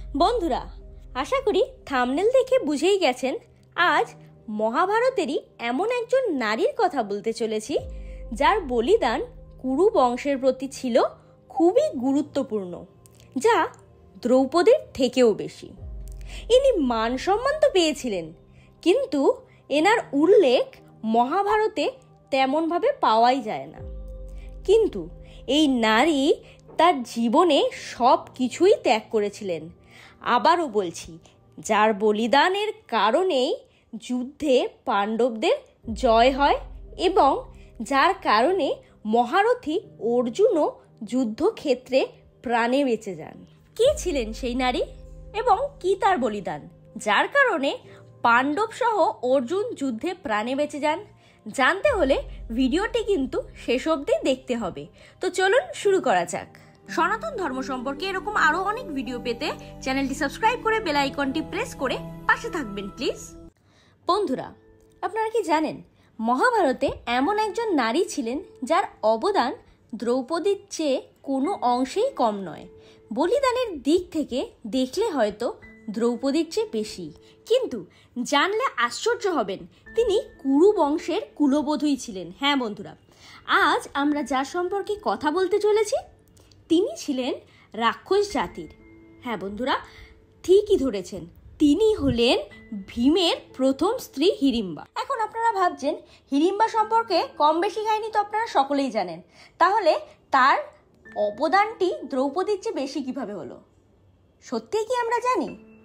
বন্ধুরা, আশা করি থাম্বনেল দেখে বুঝেই গেছেন আজ মহাভারতেরই এমন একজন নারীর কথা বলতে চলেছি যার বলিদান কুরু বংশের প্রতি ছিল খুবই গুরুত্বপূর্ণ, যা দ্রৌপদীর থেকেও বেশি। ইনি মান সম্মান তো পেয়েছিলেন, কিন্তু এনার উল্লেখ মহাভারতে তেমনভাবে পাওয়াই যায় না। কিন্তু এই নারী তার জীবনে সব কিছুই ত্যাগ করেছিলেন। আবারও বলছি, যার বলিদানের কারণেই যুদ্ধে পাণ্ডবদের জয় হয় এবং যার কারণে মহারথী অর্জুনও যুদ্ধক্ষেত্রে প্রাণে বেঁচে যান। কে ছিলেন সেই নারী এবং কি তার বলিদান, যার কারণে পাণ্ডব সহ অর্জুন যুদ্ধে প্রাণে বেঁচে যান? জানতে হলে ভিডিওটি কিন্তু শেষ অবধি দেখতে হবে। তো চলুন শুরু করা যাক। সনাতন ধর্ম সম্পর্কে এরকম আরো অনেক ভিডিও পেতে চ্যানেলটি সাবস্ক্রাইব করে বেল আইকনটি প্রেস করে পাশে থাকবেন প্লিজ। বন্ধুরা, আপনারা কি জানেন মহাভারতে এমন একজন নারী ছিলেন যার অবদান দ্রৌপদীর চেয়ে কোনো অংশেই কম নয়। বলিদানের দিক থেকে দেখলে হয়তো দ্রৌপদীর চেয়ে বেশি, কিন্তু জানলে আশ্চর্য হবেন, তিনি কুরু বংশের কুলবধূই ছিলেন। হ্যাঁ বন্ধুরা, আজ আমরা যার সম্পর্কে কথা বলতে চলেছি তিনি ছিলেন রাক্ষস জাতির। হ্যাঁ বন্ধুরা, ঠিকই ধরেছেন, তিনি হলেন ভীমের প্রথম স্ত্রী হিড়িম্বা। এখন আপনারা ভাবছেন হিড়িম্বা সম্পর্কে কম বেশি কাহিনী তো আপনারা সকলেই জানেন, তাহলে তার অবদানটি দ্রৌপদীর চেয়ে বেশি কিভাবে হলো? সত্যিই কি আমরা জানি?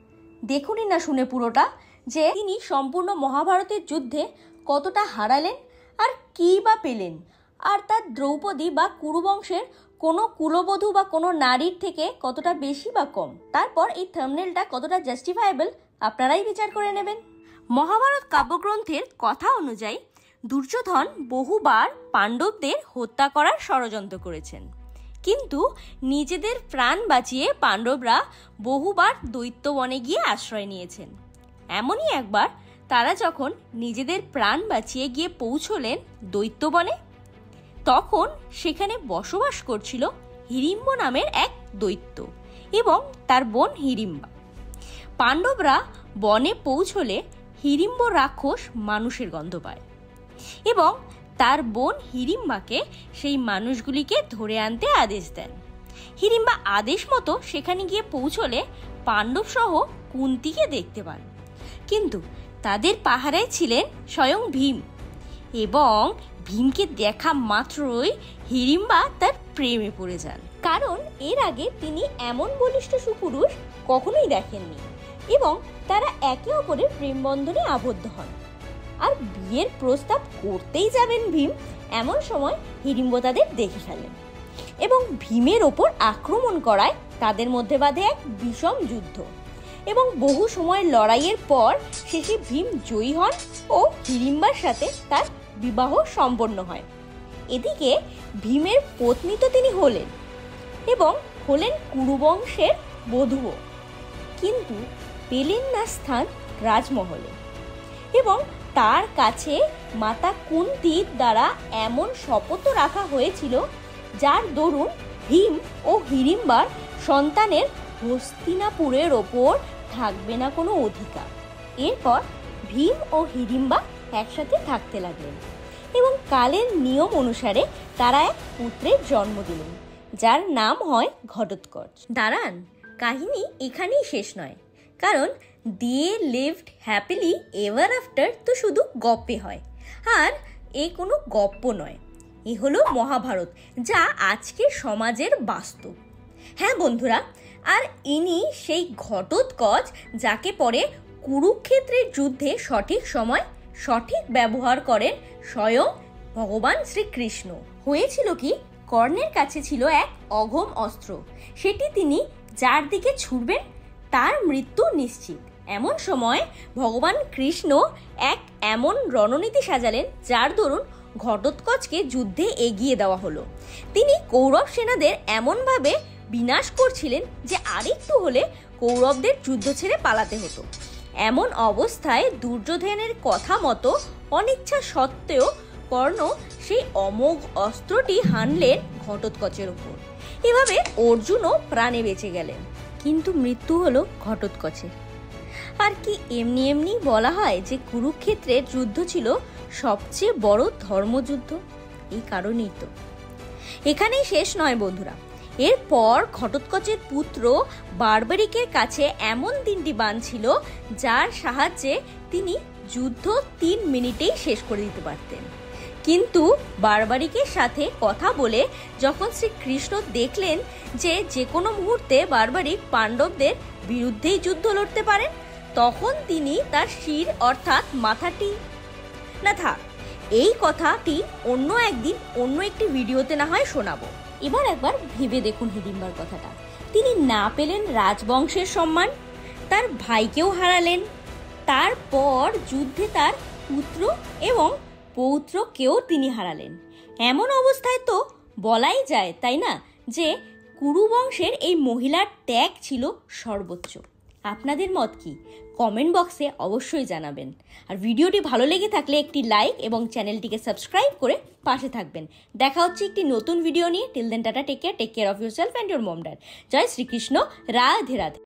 দেখুনই না শুনে পুরোটা, যে তিনি সম্পূর্ণ মহাভারতের যুদ্ধে কতটা হারালেন আর কী বা পেলেন, আর তার দ্রৌপদী বা কুরুবংশের কোনো কুলবধূ বা কোনো নারীর থেকে কতটা বেশি বা কম। তারপর এই থাম্বনেলটা কতটা জাস্টিফায়েবল আপনারাই বিচার করে নেবেন। মহাভারত কাব্যগ্রন্থের কথা অনুযায়ী দুর্যোধন বহুবার পাণ্ডবদের হত্যা করার ষড়যন্ত্র করেছেন, কিন্তু নিজেদের প্রাণ বাঁচিয়ে পাণ্ডবরা বহুবার দৈত্যবনে গিয়ে আশ্রয় নিয়েছেন। এমনই একবার তারা যখন নিজেদের প্রাণ বাঁচিয়ে গিয়ে পৌঁছলেন দৈত্যবনে, তখন সেখানে বসবাস করছিল হিড়িম্ব নামের এক দৈত্য এবং তার বোন হিড়িম্বা। পাণ্ডবরা বনে পৌঁছলে হিড়িম্ব রাক্ষস মানুষের গন্ধ পায় এবং তার বোন হিড়িম্বাকে সেই মানুষগুলিকে ধরে আনতে আদেশ দেন। হিড়িম্বা আদেশ মতো সেখানে গিয়ে পৌঁছলে পাণ্ডব সহ কুন্তিকে দেখতে পান, কিন্তু তাদের পাহারায় ছিলেন স্বয়ং ভীম, এবং ভীমকে দেখা মাত্রই হিড়িম্বা তার প্রেমে পড়ে যান, কারণ এর আগে তিনি এমন বলিষ্ঠ সুপুরুষ কখনোই দেখেননি, এবং তারা একে অপরের প্রেম বন্ধনে আবদ্ধ হন। আর বিয়ের প্রস্তাব করতেই যাবেন ভীম, এমন সময় হিড়িম্ব তাদের দেখে ফেলেন এবং ভীমের ওপর আক্রমণ করায় তাদের মধ্যে বাধে এক বিষম যুদ্ধ, এবং বহু সময়ের লড়াইয়ের পর শেষে ভীম জয়ী হন ও হিড়িম্বার সাথে তার বিবাহ সম্পন্ন হয়। এদিকে ভীমের পত্নী তো তিনি হলেন এবং হলেন কুরুবংশের বধূও, কিন্তু পেলেন না স্থান রাজমহলে, এবং তার কাছে মাতা কুন্তির দ্বারা এমন শপথ রাখা হয়েছিল যার দরুন ভীম ও হিড়িম্বার সন্তানের হস্তিনাপুরের ওপর থাকবে না কোনো অধিকার। এরপর ভীম ও হিড়িম্বা একসাথে থাকতে লাগলেন এবং কালের নিয়ম অনুসারে তারা এক পুত্রের জন্ম দিলেন, যার নাম হয় ঘটোৎকচ। দাঁড়ান, কাহিনী এখানেই শেষ নয়, কারণ they lived happily ever after তো শুধু গপ্পে হয়, আর এ কোনো গপ্প নয়, এ হলো মহাভারত, যা আজকের সমাজের বাস্তব। হ্যাঁ বন্ধুরা, আর ইনি সেই ঘটোৎকচ যাকে পরে কুরুক্ষেত্রের যুদ্ধে সঠিক সময় সঠিক ব্যবহার করেন স্বয়ং ভগবান শ্রীকৃষ্ণ। হয়েছিল কি, কর্ণের কাছে ছিল এক অঘম অস্ত্র, সেটি তিনি যার দিকে ছুড়বেন তার মৃত্যু নিশ্চিত। এমন সময় ভগবান কৃষ্ণ এক এমন রণনীতি সাজালেন যার দরুন ঘটোৎকচকে যুদ্ধে এগিয়ে দেওয়া হলো। তিনি কৌরব সেনাদের এমনভাবে বিনাশ করছিলেন যে আরেকটু হলে কৌরবদের যুদ্ধ ছেড়ে পালাতে হতো। এমন অবস্থায় দুর্যোধনের কথা মতো অনিচ্ছা সত্ত্বেও কর্ণ সেই অমোঘ অস্ত্রটি হানলেন ঘটোৎকচের উপর। এভাবে অর্জুনও প্রাণে বেঁচে গেলেন, কিন্তু মৃত্যু হলো ঘটোৎকচের। আর কি এমনি এমনি বলা হয় যে কুরুক্ষেত্রের যুদ্ধ ছিল সবচেয়ে বড় ধর্মযুদ্ধ? এই কারণেই তো। এখানেই শেষ নয় বন্ধুরা, এরপর ঘটোৎকচের পুত্র বারবারিকের কাছে এমন 3টি বাণ ছিল যার সাহায্যে তিনি যুদ্ধ 3 মিনিটেই শেষ করে দিতে পারতেন। কিন্তু বারবারিকের সাথে কথা বলে যখন শ্রীকৃষ্ণ দেখলেন যে কোনো মুহূর্তে বারবারিক পাণ্ডবদের বিরুদ্ধেই যুদ্ধ লড়তে পারেন, তখন তিনি তার শির অর্থাৎ মাথাটি না থাক, এই কথাটি অন্য একদিন অন্য একটি ভিডিওতে না হয় শোনাবো। এবার একবার ভেবে দেখুন হিড়িম্বার কথাটা। তিনি না পেলেন রাজবংশের সম্মান, তার ভাইকেও হারালেন, তারপর যুদ্ধে তার পুত্র এবং পৌত্রকেও তিনি হারালেন। এমন অবস্থায় তো বলাই যায়, তাই না, যে কুরুবংশের এই মহিলার ত্যাগ ছিল সর্বোচ্চ। আপনাদের মত কি? কমেন্ট বক্সে অবশ্যই জানাবেন। আর ভিডিওটি ভালো লেগে থাকলে একটি লাইক এবং চ্যানেলটিকে সাবস্ক্রাইব করে পাশে থাকবেন। দেখা হচ্ছে একটি নতুন ভিডিও নিয়ে। Till then tata, take care of yourself and your mom dad. জয় শ্রীকৃষ্ণ, রাধে রাধে।